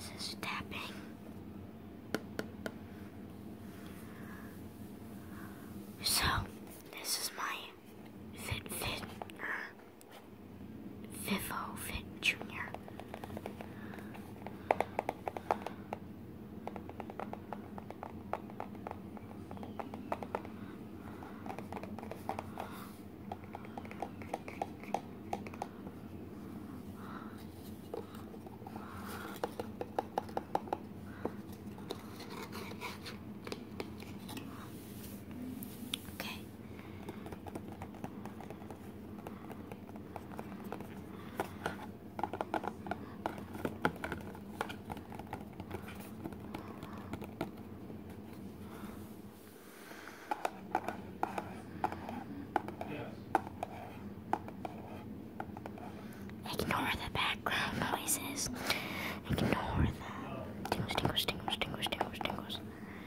This is tapping. So, this is my VivoFit Junior. Ignore the background noises. Ignore the tingles, tingles, tingles, tingles, tingles, tingles.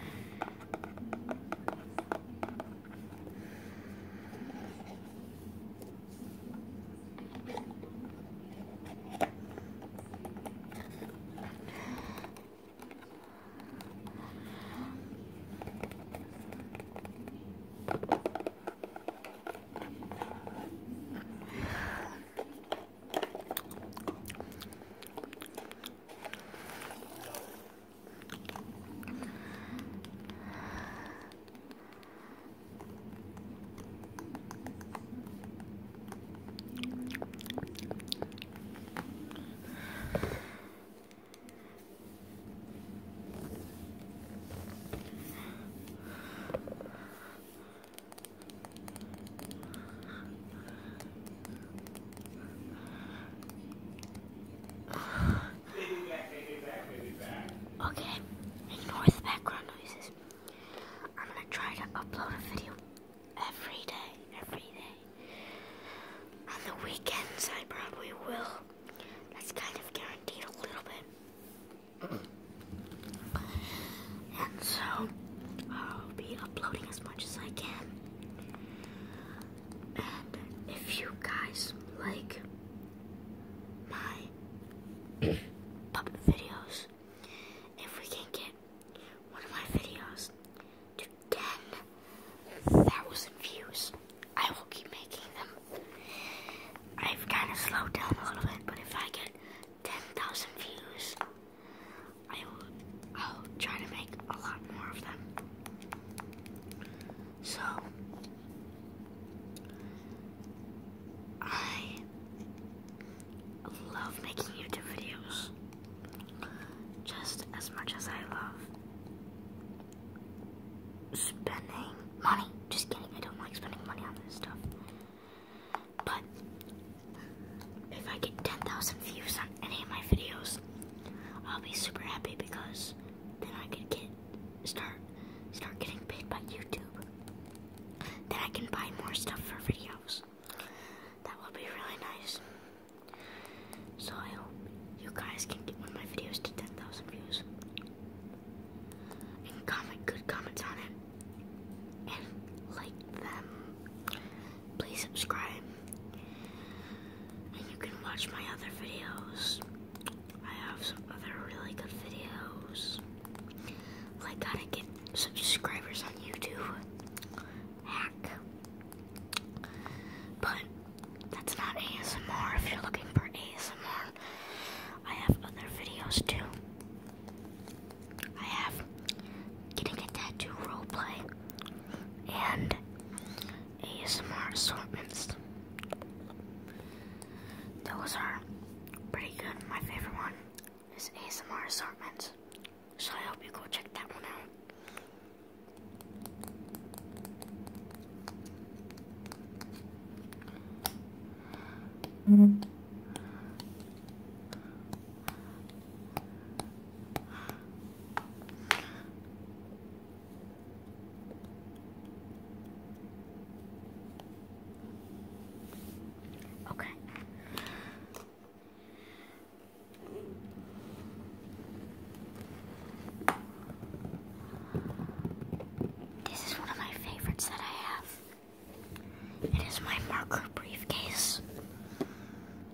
Okay, ignore the background noises. I'm gonna try to upload a video every day. On the weekends, I probably will. That's kind of guaranteed a little bit. And so, I'll be uploading as much as I can. And if you guys like my puppet videos, if we can get one of my videos to 10,000 views, I will keep making them. I've kind of slowed down a little bit, but if I get 10,000 views, I'll try to make a lot more of them. So, I love making YouTube videos just as much as I love spending money. Just kidding, I don't like spending money on this stuff. But if I get 10,000 views on any of my videos, I'll be super happy because then I could start getting paid by YouTube. Then I can buy more stuff for videos. That will be really nice. So I hope you guys can get one of my videos to 10,000 views. And comment good comments on it. And like them. Please subscribe. And you can watch my other videos. I have some other really good videos. Like how to get subscribers on YouTube. Hack. But that's not ASMR. If you're looking for ASMR, I have other videos too. I have getting a tattoo roleplay and ASMR assortments. Those are pretty good. My favorite one is ASMR assortments. So I hope you go check that one out. Okay. This is one of my favorites that I have. It is my marker briefcase.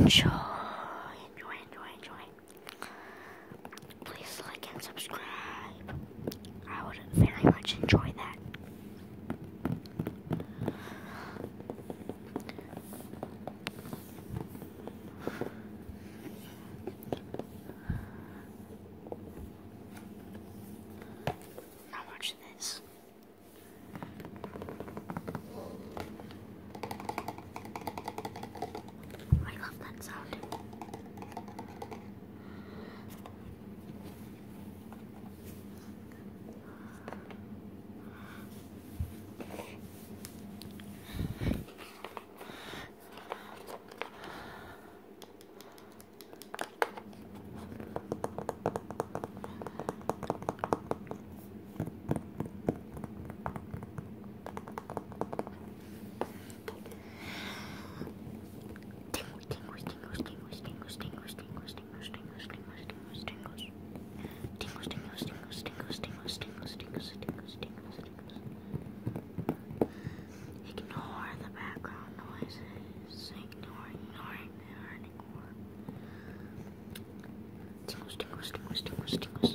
enjoy. Please like and subscribe. I would very much enjoy that. Now watch this. I love that sound. Ignore the background noises. Ignore. Tingles.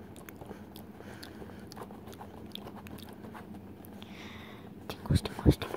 Tingles.